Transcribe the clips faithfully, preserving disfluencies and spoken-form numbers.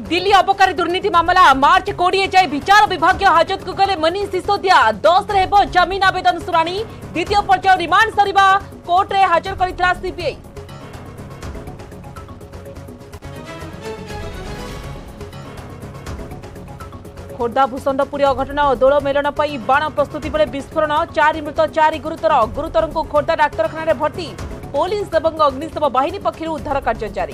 दिल्ली अबकारी दुर्नीति मामला मार्च कोड़े जाए विचार विभाग हाजत को गले मनीष सिसोदिया दस रे जमीन आवेदन शुणाणी द्वितीय पर्याय रिमांड सरिबा कोर्ट रे हाजर करितला सीबीआई। खोर्धा भूषंडपुरी अघटन और दोल मेलन पर बाण प्रस्तुति बेले विस्फोरण चारि मृत चारि गुरुतर गुरुतर को खोर्धा डाक्तखाना भर्ती पुलिस और अग्निशम बाहिनी पक्षर उद्धार कार्य जारी।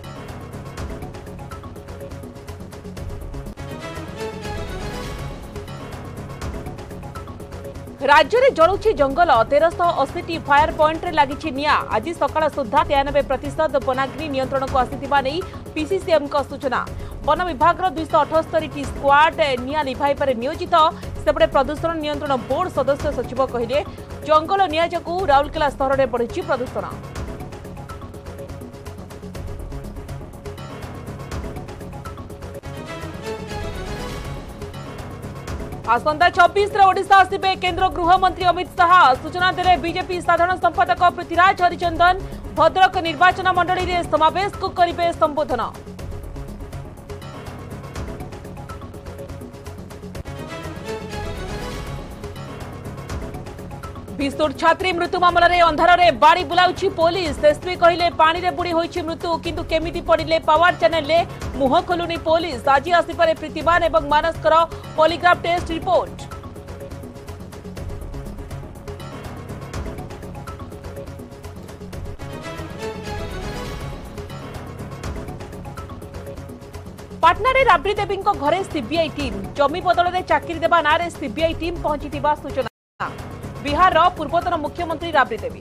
राज्य में जलुछि जंगल तेरश अशी फायर पॉइंट लगी निया आज सकाळ सुधा तेयानबे प्रतिशत वनाग्नि नियंत्रण को आसीथिबा नै पीसीसीएम का सूचना। वन विभाग दुईश अठस्तरी टी स्क्वाड निया लिभाइबारे नियोजित सेपटे प्रदूषण नियंत्रण बोर्ड सदस्य सचिव कहिले जंगल निया जोगु राउरकेला सहर में बढ़ी प्रदूषण। आसंता छब्बीस ओडिशा आसिबे केंद्र गृहमंत्री अमित शाह सूचना देले बीजेपी साधारण संपादक पृथ्वीराज हरिचंदन भद्रक निर्वाचन मंडली रे समावेश को करिबे संबोधन। विस्फोट छात्री मृत्यु मामला रे अंधार रे बाड़ी बुलाउछि पुलिस एसपी कहिले पानी रे बुड़ी होइछि मृत्यु किंतु केमिति पड़िले पावर चैनल ले मुह खोलुनी पुलिस आज आसिपारे प्रीतिमान एवं मानसकर पॉलीग्राफ टेस्ट रिपोर्ट। पाटना रे राबड़ी देवी घरे सीबीआई टीम जमी बदल में चाकरी देवा ना रे सीबीआई टीम पहुंची सूचना। बिहार पूर्वतन मुख्यमंत्री राबड़ी देवी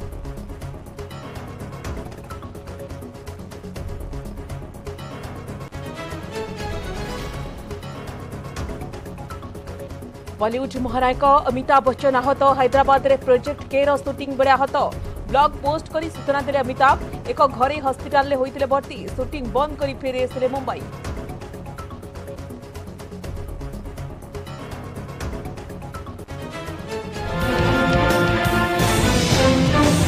बॉलीवुड महानायक अमिताभ बच्चन आहत हैदराबाद रे प्रोजेक्ट के रो शूटिंग बेले आहत ब्लॉग पोस्ट करी सूचना देले अमिताभ एक घरे हॉस्पिटल रे होइतिले भर्ती शूटिंग बंद करी फेरे आसिले मुंबई।